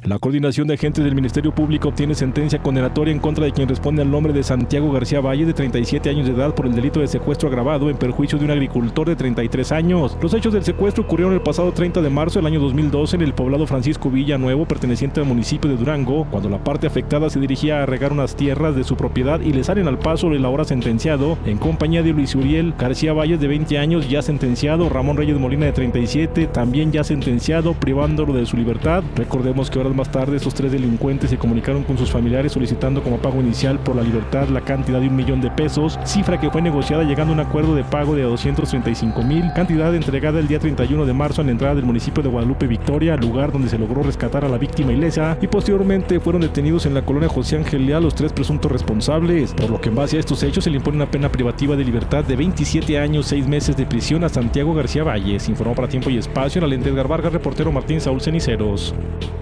La Coordinación de Agentes del Ministerio Público obtiene sentencia condenatoria en contra de quien responde al nombre de Santiago García Valle, de 37 años de edad, por el delito de secuestro agravado en perjuicio de un agricultor de 33 años. Los hechos del secuestro ocurrieron el pasado 30 de marzo del año 2012 en el poblado Francisco Villanuevo, perteneciente al municipio de Durango, cuando la parte afectada se dirigía a regar unas tierras de su propiedad y le salen al paso el ahora sentenciado, en compañía de Luis Uriel García Valles, de 20 años, ya sentenciado, Ramón Reyes Molina, de 37, también ya sentenciado, privándolo de su libertad. Recordemos que horas más tarde estos tres delincuentes se comunicaron con sus familiares solicitando como pago inicial por la libertad la cantidad de $1,000,000, cifra que fue negociada llegando a un acuerdo de pago de 235,000, cantidad entregada el día 31 de marzo en la entrada del municipio de Guadalupe Victoria, lugar donde se logró rescatar a la víctima ilesa, y posteriormente fueron detenidos en la colonia José Ángel Leal los tres presuntos responsables, por lo que en base a estos hechos se le impone una pena privativa de libertad de 27 años, 6 meses de prisión a Santiago García Valles. Informó para Tiempo y Espacio en la lente Edgar Vargas, reportero Martín Saúl Ceniceros.